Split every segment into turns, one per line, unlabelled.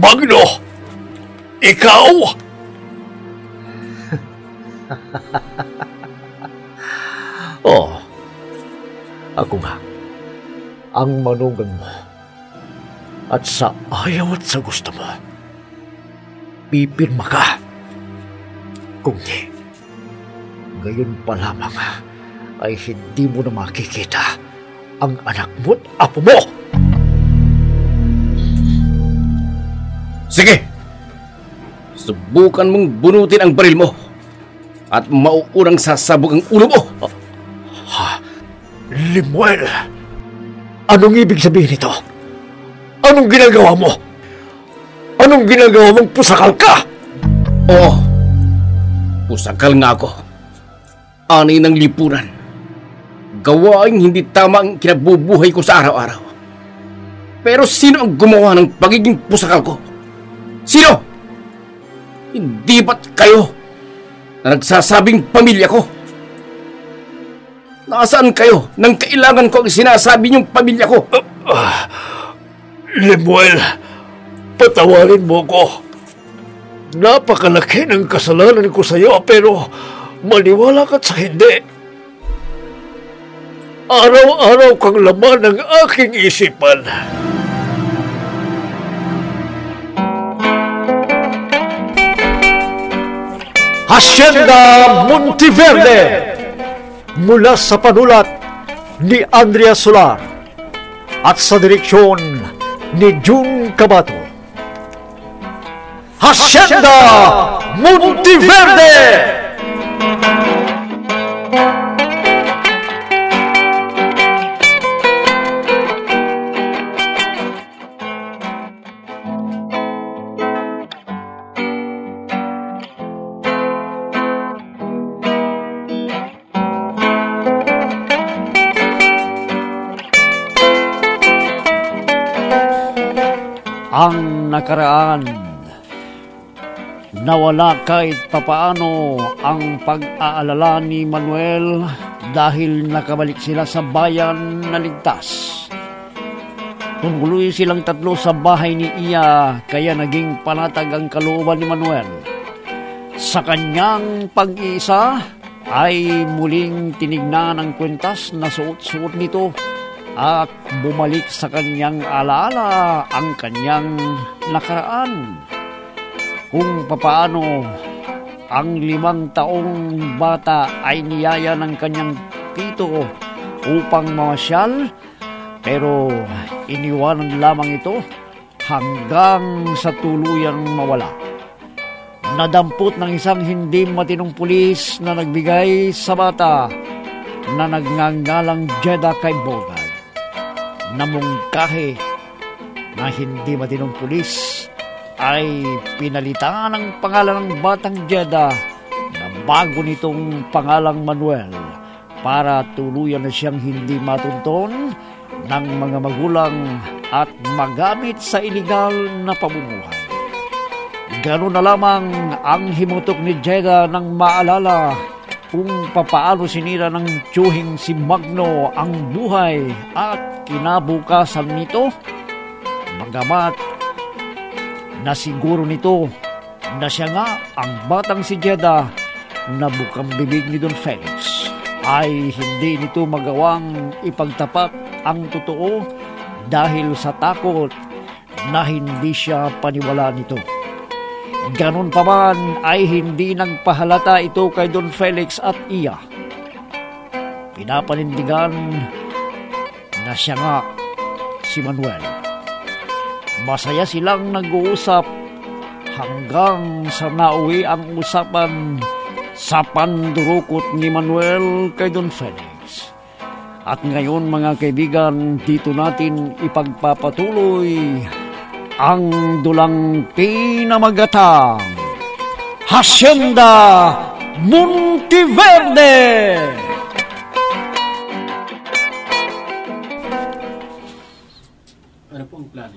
Magno! Ikaw!
Oh, ako nga, ang manugang mo. At sa ayaw at sa gusto mo, pipirma ka. Kung di, ngayon pa lamang ay hindi mo na makikita ang anak mo't apo mo.
Sige! Subukan mong bunutin ang baril mo at mauurang sasabog ang ulo mo.
Lemuel, anong ibig sabihin nito? Anong ginagawa mo? Anong ginagawa mong pusakal ka?
Oo, pusakal nga ako. Ani ng lipunan. Gawaing hindi tama ang kinabubuhay ko sa araw-araw. Pero sino ang gumawa ng pagiging pusakal ko? Sino? Hindi ba't kayo na nagsasabing pamilya ko? Nasaan kayo nang kailangan ko ang sinasabi niyong pamilya ko?
Lemuel, patawarin mo ko. Napakalaki ng kasalanan ko sa iyo, pero maniwala ka't sa hindi. Araw-araw kang laman ng aking isipan. Hacienda Monteverde, mula sa panulat ni Andrea Solar at sa direksyon ni June Cabato. Hacienda Monteverde! Ang nakaraan, nawala kahit papaano ang pag-aalala ni Manuel dahil nakabalik sila sa bayan na ligtas. Tungguloy silang tatlo sa bahay ni Iya, kaya naging panatag ang kalooban ni Manuel. Sa kanyang pag-iisa ay muling tinignan ang kwentas na suot-suot nito at bumalik sa kanyang alaala ang kanyang nakaraan. Kung papaano ang 5 taong bata ay niyaya ng kanyang tito upang mamasyal, pero iniwanan lamang ito hanggang sa tuluyang mawala. Nadampot ng isang hindi matinong pulis na nagbigay sa bata na nagngangalang Jeda kay Bogart. Namungkahi na hindi matinong pulis ay pinalitan ang pangalan ng batang Jeda na bago nitong pangalang Manuel para tuluyan na siyang hindi matunton ng mga magulang at magamit sa iligal na pamumuhay. Ganoon na lamang ang himutok ni Jeda nang maalala kung papaano sinira ng tiyuhing si Magno ang buhay at kinabukasan nito, bagamat nasiguro nito na siya nga ang batang si Jeda na bukang bibig ni Don Felix, ay hindi nito magawang ipagtapat ang totoo dahil sa takot na hindi siya paniwala nito. Ganon pa man ay hindi nagpahalata ito kay Don Felix at Iya. Pinapanindigan na siya nga si Manuel. Masaya silang nag-uusap hanggang sa nauwi ang usapan sa pandurukot ni Manuel kay Don Felix. At ngayon mga kaibigan, dito natin ipagpapatuloy ang dulang pinamagatang Hacienda Monteverde.
Ano po ang plano?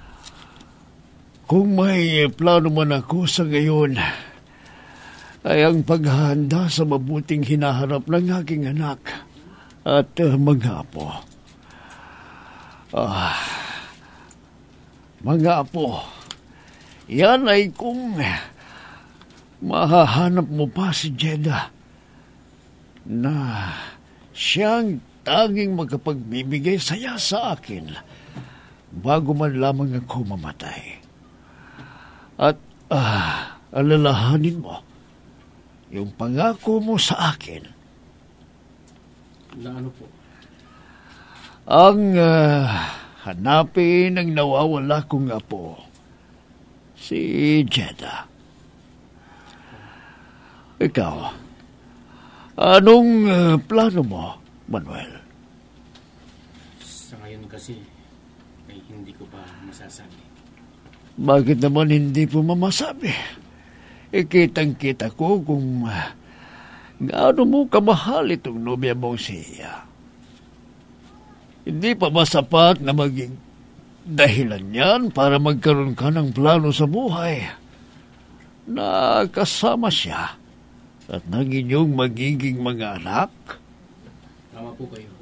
Kung may plano man ako sa ngayon, ay ang paghahanda sa mabuting hinaharap ng aking anak at mga apo. Mga apo, Yan ay kung mahahanap mo pa si Jeddah na siyang tanging magkapagbibigay saya sa akin bago man lamang ako mamatay. At alalahanin mo yung pangako mo sa akin.
Na ano po?
Ang hanapin ang nawawala kong apo, si Jeddah. Ikaw, anong plano mo, Manuel?
Sa ngayon kasi, ay hindi ko pa masasabi.
Bakit naman hindi po mamasabi? Kitang-kita ko kung gaano mo kamahal itong nobya mong siya. Hindi pa ba sapat na maging dahilan yan para magkaroon ka ng plano sa buhay na kasama siya at ng inyong magiging mga anak?
Tama po kayo.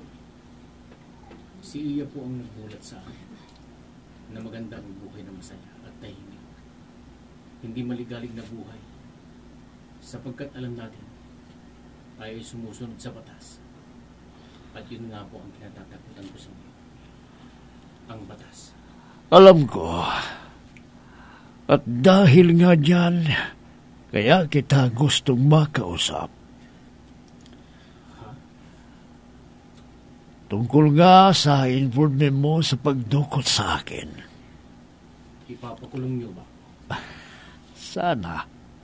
Si Iya po ang nagbulat sa akin na maganda ang buhay na masaya at tahimik. Hindi maligalig na buhay sapagkat alam natin tayo ay sumusunod sa batas. At yun nga po ang kinatatakutan ko sa inyo. Ang batas.
Alam ko. At dahil nga dyan, kaya kita gustong makausap. Tungkol nga sa informe mo sa pagdukot sa akin.
Ipapakulong niyo ba?
Sana.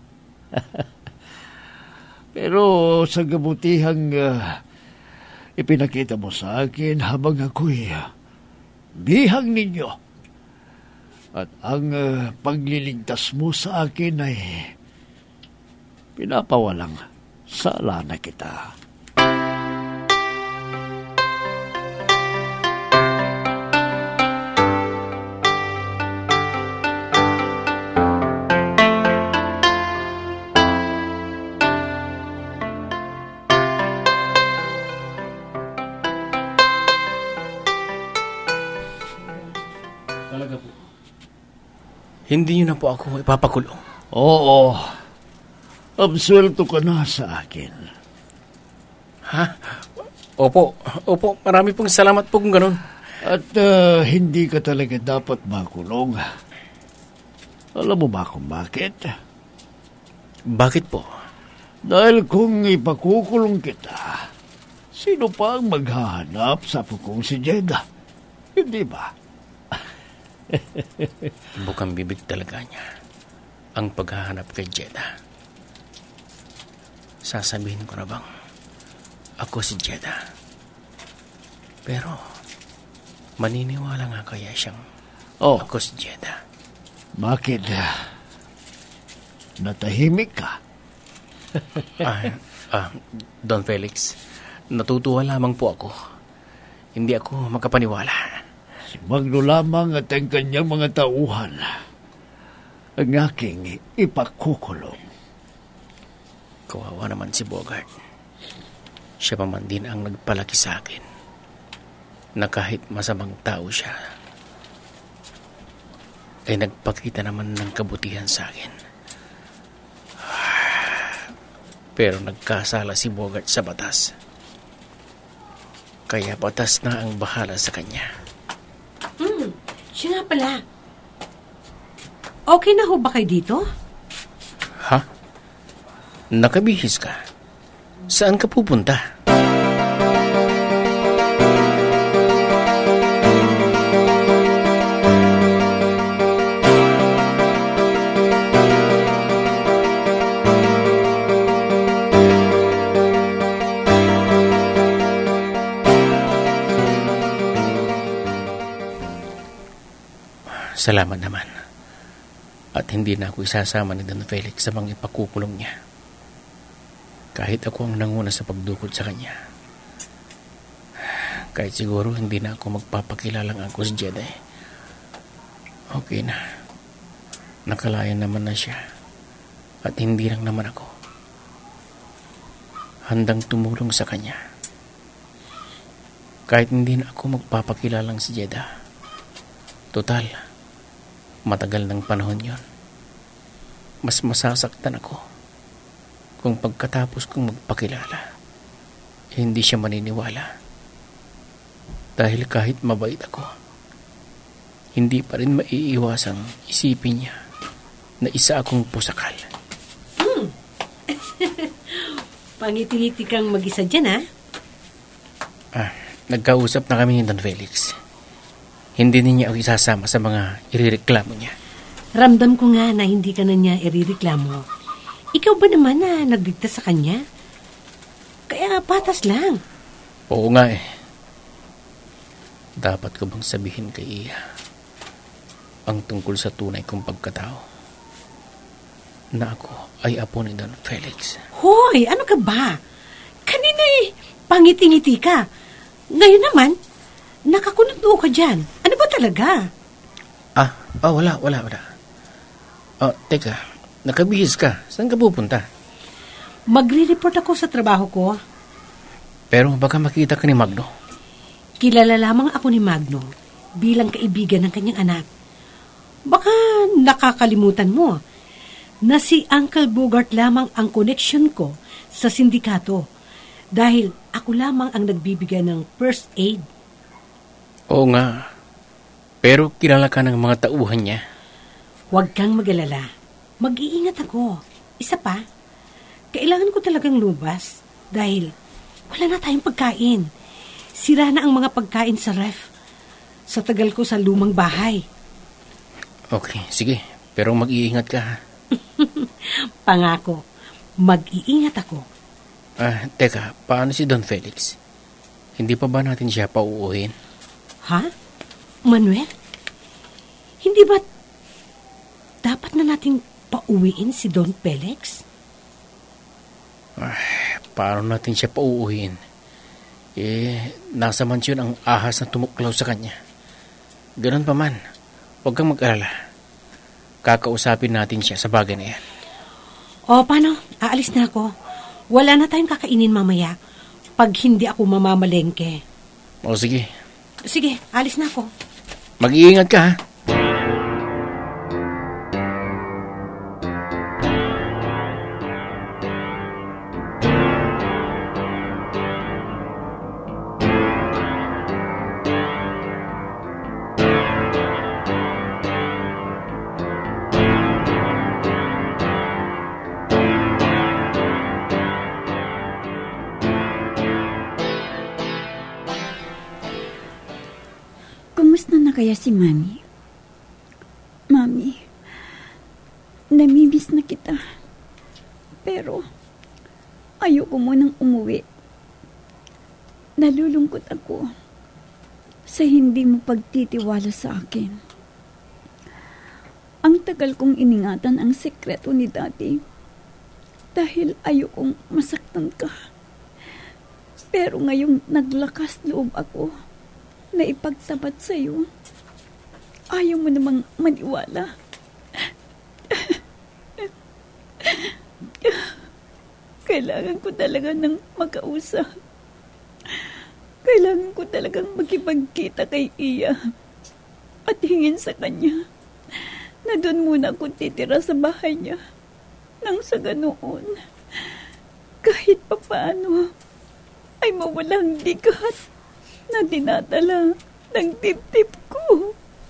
Pero sa kabutihang ipinakita mo sa akin habang ako'y bihag ninyo. At ang pagliligtas mo sa akin ay pinapawalang sala na kita.
Talaga po. Hindi niyo na po ako ipapakulong.
Oo. Absuelto ka na sa akin.
Ha? Opo. Opo. Marami pong salamat po kung ganun.
At hindi ka talaga dapat makulong. Alam mo ba kung bakit?
Bakit po?
Dahil kung ipakukulong kita, sino pa ang maghahanap sa pukong si Jeddah? Hindi ba?
Bukang bibig talaga niya ang paghahanap kay Jeddah. Sasabihin ko na bang ako si Jeddah? Pero maniniwala nga kaya siyang ako si Jeddah?
Bakit? Natahimik ka?
Don Felix, natutuwa lamang po ako. Hindi ako makapaniwala.
Si Magno lamang at ang kanyang mga tauhan ang aking ipakukulong.
Kawawa naman si Bogart. Siya pa man din ang nagpalaki sa akin na kahit masamang tao siya ay nagpakita naman ng kabutihan sa akin. Pero nagkasala si Bogart sa batas. Kaya batas na ang bahala sa kanya.
Siya nga pala. Okay na ho ba kayo dito?
Ha? Nakabihis ka? Saan ka pupunta? Salamat naman. At hindi na ako isasama ni Don Felix sa mga ipakukulong niya. Kahit ako ang nanguna sa pagdukot sa kanya. Kahit siguro hindi na ako magpapakilalang ako si Jeddah. Okay na. Nakalayan naman na siya. At hindi lang naman ako. Handang tumulong sa kanya. Kahit hindi na ako magpapakilalang si Jeddah. Total, matagal ng panahon yon. mas masasaktan ako kung pagkatapos kong magpakilala, hindi siya maniniwala. Dahil kahit mabait ako, hindi pa rin maiiwasang isipin niya na isa akong pusakal.
Pangiti-ngiti kang mag-isa dyan, ha?
Nagkausap na kami ni Don Felix. Hindi niya ako isasama sa mga irereklamo niya.
Ramdam ko nga na hindi ka na niya irereklamo. Ikaw ba naman na nagdigtas sa kanya? Kaya patas lang.
Oo nga eh. Dapat ko bang sabihin kay Iya ang tungkol sa tunay kong pagkatao na ako ay apo ni Don Felix?
Hoy, ano ka ba? Kanina pangiti-ngiti ka. Ngayon naman, nakakunot-noo ka dyan. Ano ba talaga?
Wala. Teka, nakabihis ka. Saan ka pupunta?
Magre-report ako sa trabaho ko.
Pero baka makita ka ni Magno.
Kilala lamang ako ni Magno bilang kaibigan ng kanyang anak. Baka nakakalimutan mo na si Uncle Bogart lamang ang connection ko sa sindikato dahil ako lamang ang nagbibigay ng first aid.
Oo nga. Pero kilala ka ng mga tauhan niya.
Huwag kang mag-alala. Mag-iingat ako. Isa pa, kailangan ko talagang lumabas dahil wala na tayong pagkain. Sira na ang mga pagkain sa ref sa tagal ko sa lumang bahay.
Okay, sige. Pero mag-iingat ka, ha?
Pangako, mag-iingat ako.
Teka, paano si Don Felix? Hindi pa ba natin siya pauuhin?
Ha? Manuel? Hindi ba dapat na nating pauwiin si Don Felix?
Paano natin siya pauuhin? Nasa mansyon ang ahas na tumuklaw sa kanya. Ganun pa man, huwag kang mag-alala. Kakausapin natin siya sa bagay na yan.
O, paano? Aalis na ako. Wala na tayong kakainin mamaya pag hindi ako mamamalengke.
O, sige.
Sige, alis na ako.
Mag-iingat ka, ha?
Kumusta na kaya si Mami? Mami, namimiss na kita. Pero, ayoko munang umuwi. Nalulungkot ako sa hindi mo pagtitiwala sa akin. Ang tagal kong iningatan ang sekreto ni Daddy dahil ayokong masaktan ka. Pero ngayong naglakas loob ako na ipagtapat sa'yo, ayaw mo namang maniwala. Kailangan ko talaga ng makausap. Kailangan ko talagang makipagkita kay Iya at hingin sa kanya na doon muna ako titira sa bahay niya nang sa ganoon, kahit papaano ay mawalang bigat na dinadala ng dibdib ko.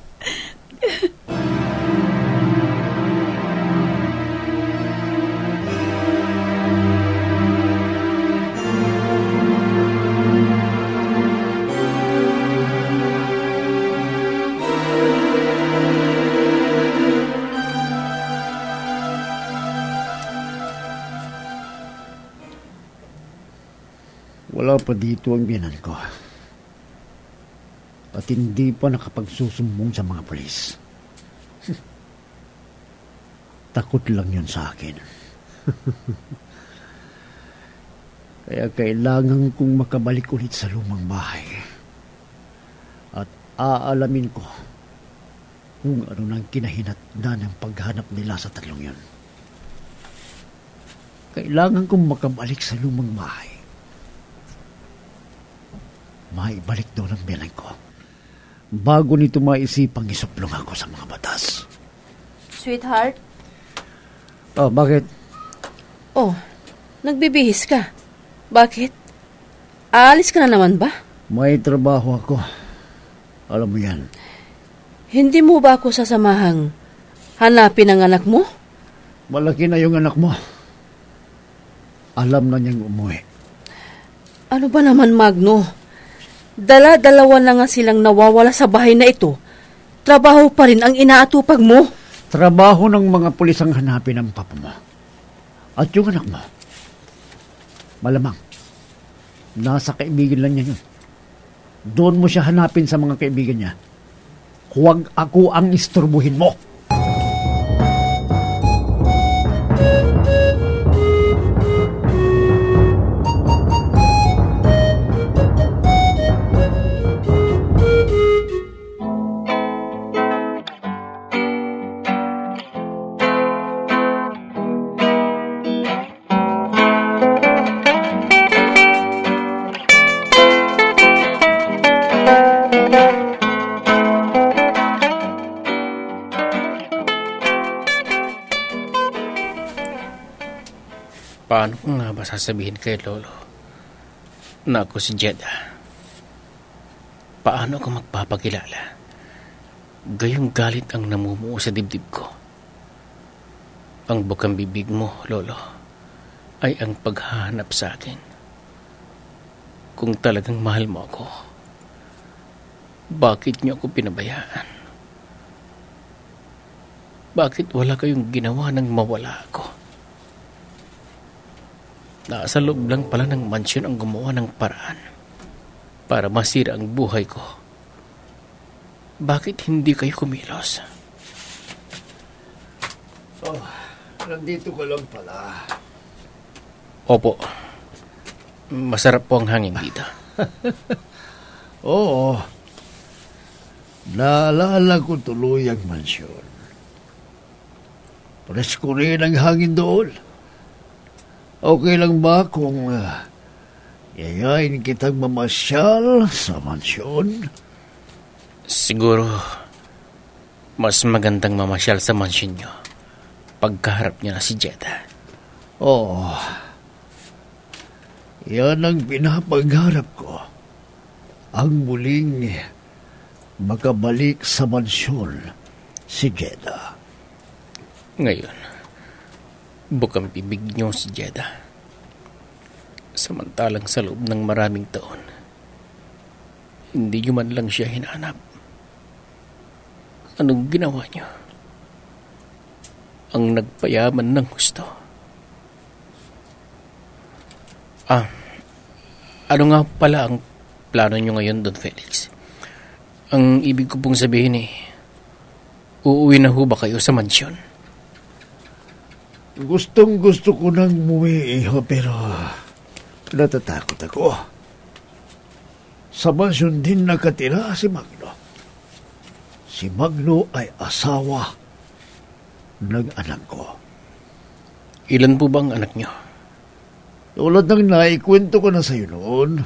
Wala pa dito ang biyanan ko. At hindi pa nakapagsusumbong sa mga pulis. Takot lang yun sa akin. Kaya kailangan kong makabalik ulit sa lumang bahay. At aalamin ko kung ano nang kinahinatnan ng paghanap nila sa tatlong yun. Kailangan kong makabalik sa lumang bahay. Maibalik doon ang biyanan ko. Bago nito maisipang isuplong ako sa mga batas.
Sweetheart?
Oh, bakit?
Oh, nagbibihis ka. Bakit? Aalis ka na naman ba?
May trabaho ako. Alam mo yan.
Hindi mo ba ako sasamahang hanapin ang anak mo?
Malaki na yung anak mo. Alam na niyang umuwi.
Ano ba naman, Magno? Dala-dalawa na nga silang nawawala sa bahay na ito. Trabaho pa rin ang inaatupag mo.
Trabaho ng mga pulis ang hanapin ng papa mo. At yung anak mo, malamang, nasa kaibigan lang niya yun. Doon mo siya hanapin sa mga kaibigan niya. Huwag ako ang isturbuhin mo.
Paano ko nga ba sasabihin kay Lolo na ako si Jeda? Paano ako magpapakilala? Gayong galit ang namumuo sa dibdib ko. Ang bukang bibig mo, Lolo, ay ang paghahanap sa akin. Kung talagang mahal mo ako, bakit niyo ako pinabayaan? Bakit wala kayong ginawa nang mawala ako? Nasa loob lang pala ng mansyon ang gumawa ng paraan para masira ang buhay ko. Bakit hindi kayo kumilos?
Oh, nandito ka lang pala.
Opo. Masarap po ang hangin dito.
Oo. Naalala ko tuloy ang mansyon. Presko rin ang hangin doon. Okay lang ba kung yayain kitang mamasyal sa mansyon?
Siguro, mas magandang mamasyal sa mansyon nyo pagkaharap niyo na si Jeda.
Oo. Yan ang pinapagharap ko. Ang muling makabalik sa mansyon si Jeda.
Ngayon, bukang bibig niyo si Jeda. Samantalang sa loob ng maraming taon, hindi niyo man lang siya hinanap. Anong ginawa niyo? Ang nagpayaman ng gusto. Ano nga pala ang plano niyo ngayon, Don Felix? Ang ibig ko pong sabihin uuwi na ho ba kayo sa mansyon?
Gustong gusto ko nang umuwi, pero natatakot ako. Sa mansyon din nakatira si Magno. Si Magno ay asawa ng anak ko.
Ilan po ba ang anak niyo?
Tulad ng naikwento ko na sa iyo noon,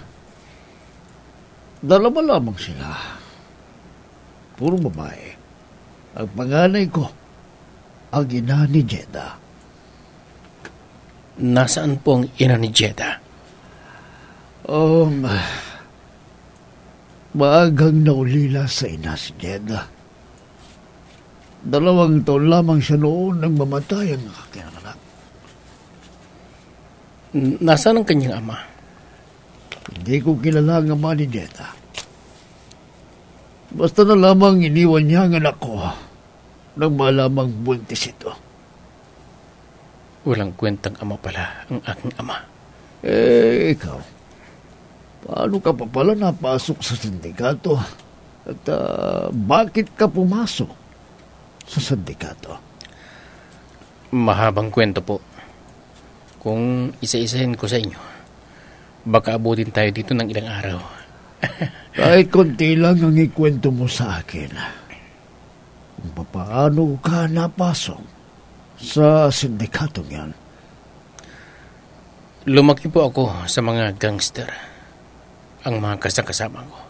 dalawa lamang sila. Puro babae. Ang panganay ko, ang ina ni Jeda.
Nasaan po ang ina ni Jeda?
Maagang naulila sa ina si Jeda. 2 taon lamang siya noon nang mamatay ang aking anak.
Nasaan ang kanyang ama?
Hindi ko kilala ang ama ni Jeda. Basta na lamang iniwan niya ang anak ko nang malamang buntis ito.
Walang kwentang ama pala ang aking ama.
Ikaw, paano ka pa pala napasok sa sindikato? At bakit ka pumasok sa sindikato?
Mahabang kwento po. Kung isa-isahin ko sa inyo, baka abutin tayo dito ng ilang araw.
Kahit konti lang ang ikwento mo sa akin. Kung paano ka napasok sa sindikatong yan?
Lumaki po ako sa mga gangster. Ang mga kasama ko.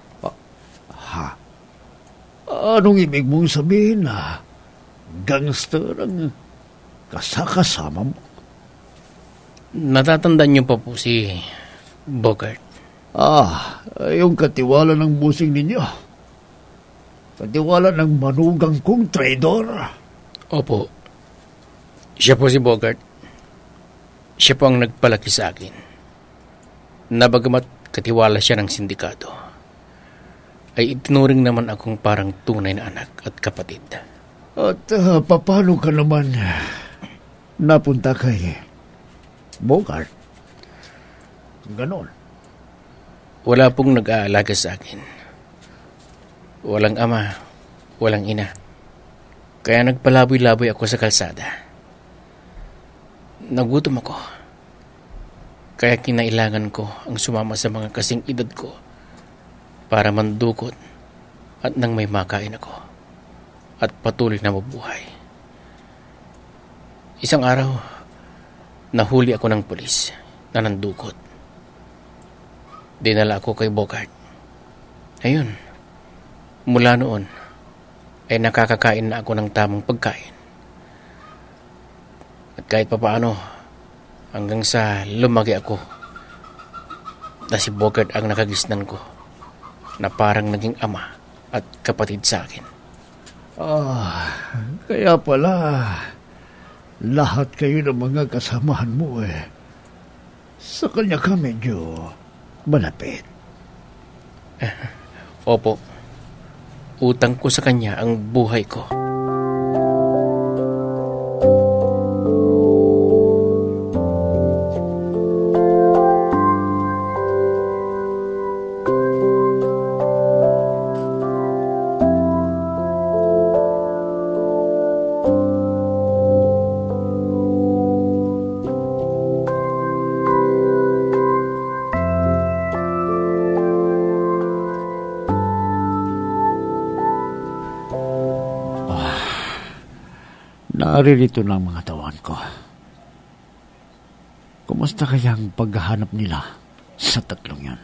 Anong ibig mong sabihin na gangster ang kasama mo.
Natatandaan niyo pa po si Bogart.
Yung katiwala ng busing ninyo. Katiwala ng manugang kong traidor.
Opo. Siya po si Bogart. Siya po ang nagpalaki sa akin. Nabagamat katiwala siya ng sindikato, ay itinuring naman akong parang tunay na anak at kapatid.
At paano ka naman napunta kay Bogart? Ganon.
Wala pong nag-aalaga sa akin. Walang ama, walang ina. Kaya nagpalaboy-laboy ako sa kalsada. Nagutom ako. Kaya kinailangan ko ang sumama sa mga kasing edad ko para mandukot at nang may makain ako at patuloy na mabuhay. Isang araw, nahuli ako ng pulis na nandukot. Dinala ako kay Bogart. Ayun, mula noon ay nakakakain na ako ng tamang pagkain. At kahit papaano, hanggang sa lumaki ako na si Bogart ang nakagisnan ko na parang naging ama at kapatid sa akin.
Kaya pala lahat kayo ng mga kasamahan mo sa kanya ka medyo malapit.
Opo, utang ko sa kanya ang buhay ko.
Naririto na ang mga tawan ko. Kumusta kaya ang paghahanap nila sa tatlong yan?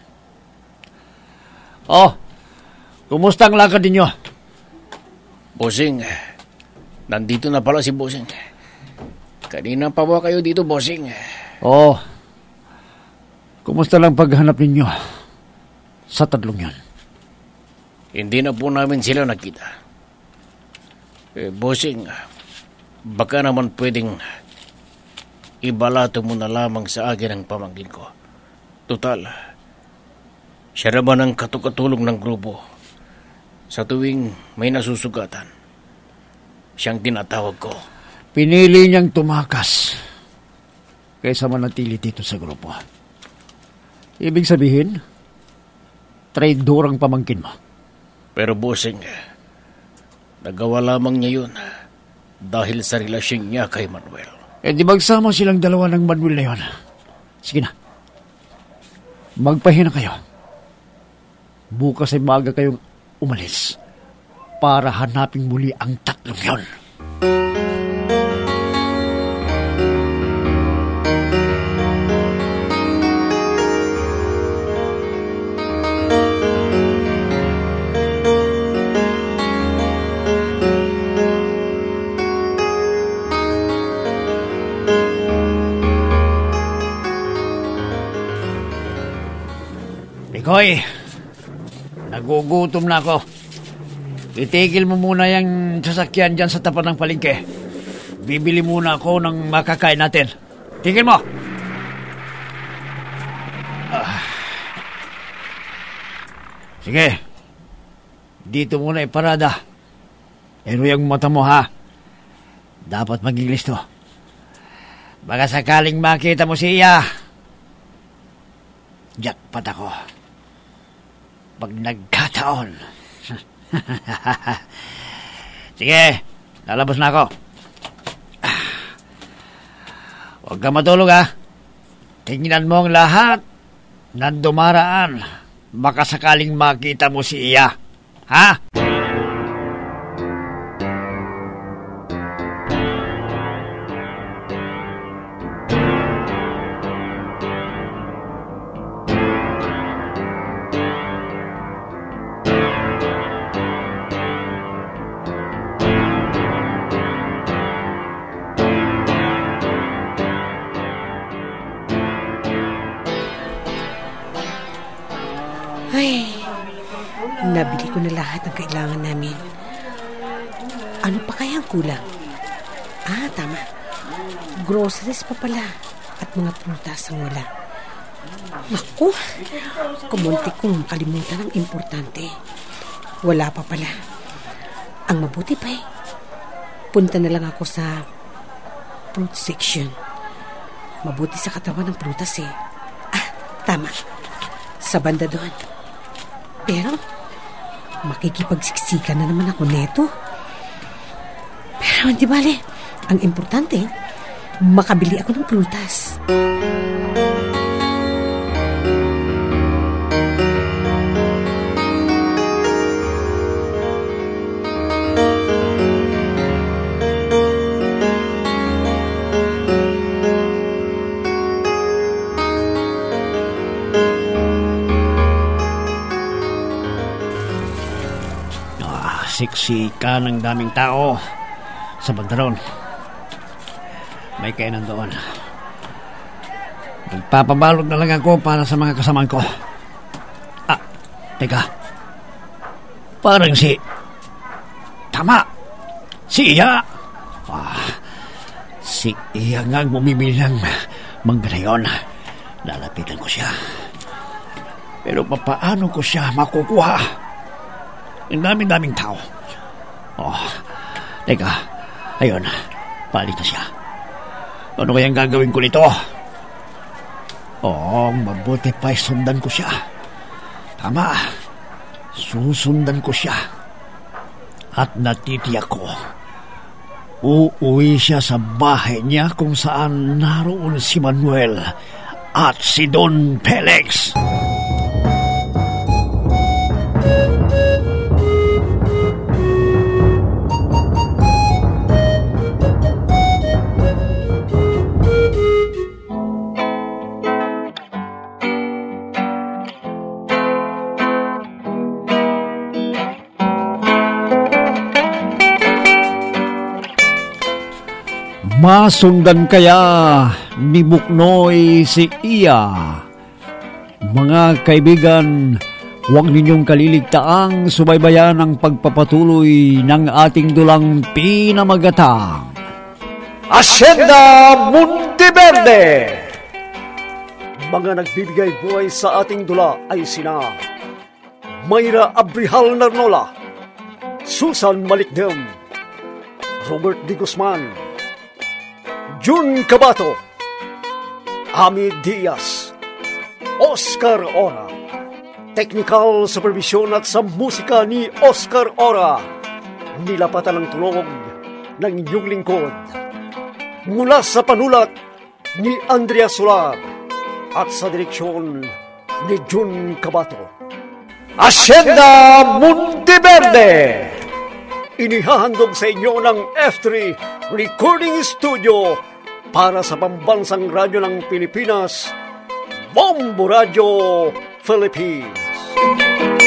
Kumusta ang lakad ninyo?
Bossing, nandito na pala si Bossing. Kanina pa ba kayo dito, Bossing?
Kumusta lang paghanap ninyo sa tatlong yan?
Hindi na po namin sila nakita. Bossing, baka naman pwedeng ibalato mo na lamang sa akin ang pamangkin ko. Total, siya naman ang katukatulong ng grupo. Sa tuwing may nasusugatan, siyang tinatawag ko.
Pinili niyang tumakas kaysa manatili dito sa grupo. Ibig sabihin, traidor ang pamangkin mo.
Pero bossing, nagawa lamang niya yun dahil sa relasyon niya kay Manuel.
Di magsama silang dalawa ng Manuel na yun. Sige na. Magpahinga kayo. Bukas ay maaga kayong umalis para hanapin muli ang tatlong yun. Hoy, nagugutom na ako. Itigil mo muna yung sasakyan dyan sa tapat ng palengke. Bibili muna ako ng makakain natin. Tigil mo! Sige, dito muna iparada. Pero yung mata mo ha, dapat maging listo. Baka sakaling makita mo siya, jackpot ako. Pag nagkataon. Sige, lalabas na ako. Huwag ka matulog ha. Tingnan mo ang lahat na dumaraan. Baka sakaling makita mo si Iya. Ha?
Nabili ko na lahat ng kailangan namin. Ano pa kaya ang kulang? Tama. Groceries pa pala at mga prutas ang wala. Naku, kumunti kong kalimutan ang importante. Wala pa pala. Ang mabuti pa punta na lang ako sa fruit section. Mabuti sa katawan ng prutas Tama. Sa banda doon. Pero, makikipagsiksikan na naman ako neto. Pero hindi bale. Ang importante, makabili ako ng prutas.
Siksika ng daming tao sa bandaron. May kainan doon. Magpapabalot na lang ako para sa mga kasamaan ko. Teka. Parang Tama! Si Iya! Si Iya nga ang bumibili ng mangga na yun. Lalapitan ko siya. Pero paano ko siya makukuha? Ang daming tao. Teka. Ayun. Palit na siya. Ano kayang gagawin ko nito? Mabuti pa sundan ko siya. Tama. Susundan ko siya. At natitiyak ko, uuwi siya sa bahay niya kung saan naroon si Manuel at si Don Felix. Masundan kaya ni Buknoy si Iya? Mga kaibigan, huwag ninyong kaliligtaang subaybayan ang pagpapatuloy ng ating dulang pinamagatang
Hacienda Monteverde.
Mga nagbibigay buhay sa ating dula ay sina Mayra Abrihal Narnola, Susan Malikdem, Robert D. Guzman, Jun Cabato, Ami Diaz, Oscar Ora. Technical supervision at sa musika ni Oscar Ora. Nilapatan ng tulog ng inyong lingkod. Mula sa panulat ni Andrea Solar at sa direksyon ni Jun Cabato.
Hacienda Monteverde.
Inihahandog sa inyo ng F3 Recording Studio para sa pambansang radyo ng Pilipinas, Bombo Radio Philippines.